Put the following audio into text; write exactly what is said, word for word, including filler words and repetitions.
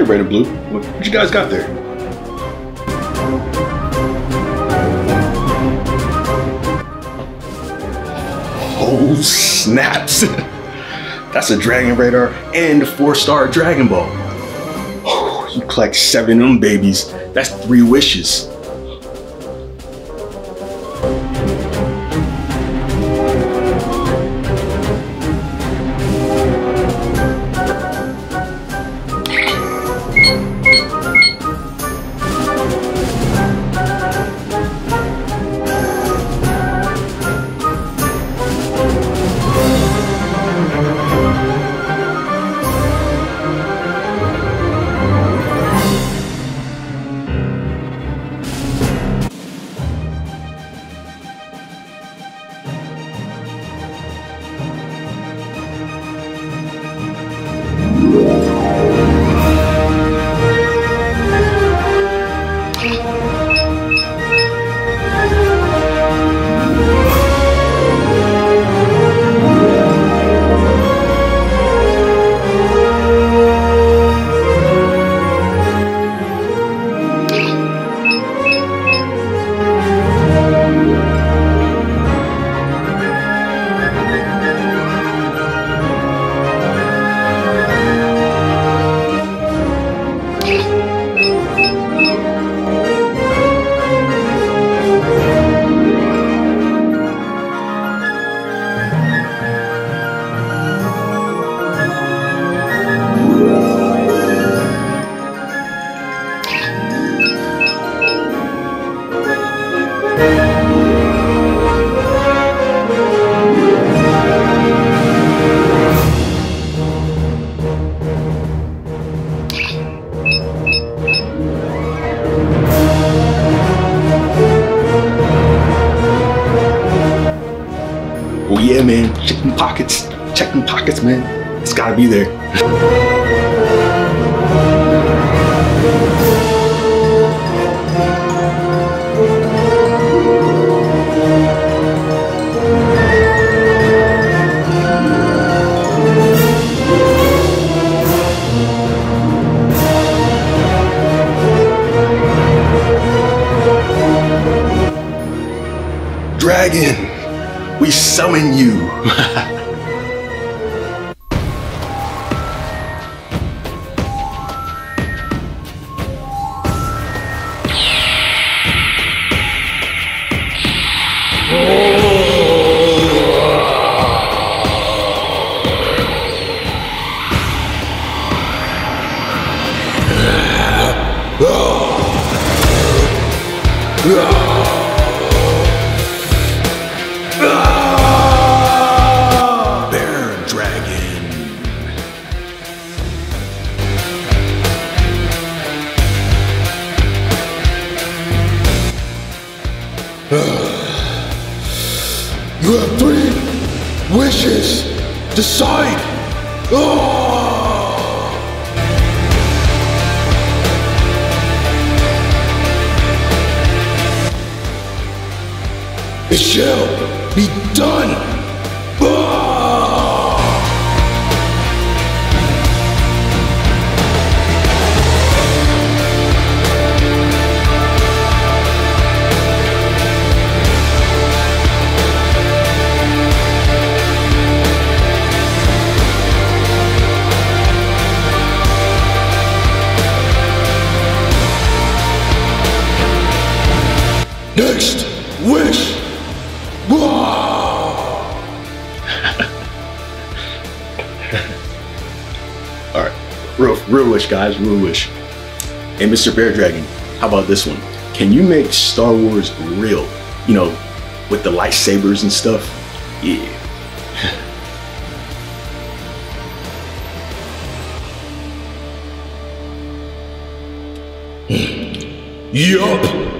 red and blue. What, what you guys got there? Oh, snaps. That's a Dragon Radar and a four-star Dragon Ball. Oh, you collect seven of them babies. That's three wishes. Oh yeah, man, checking pockets, checking pockets, man. It's gotta be there. Dragon, we summon you. You have three wishes. Decide. Oh! It shall be done. Oh! Next wish. All right, real, real wish, guys, real wish. Hey, Mister Bear Dragon, how about this one? Can you make Star Wars real? You know, with the lightsabers and stuff? Yeah. Yup.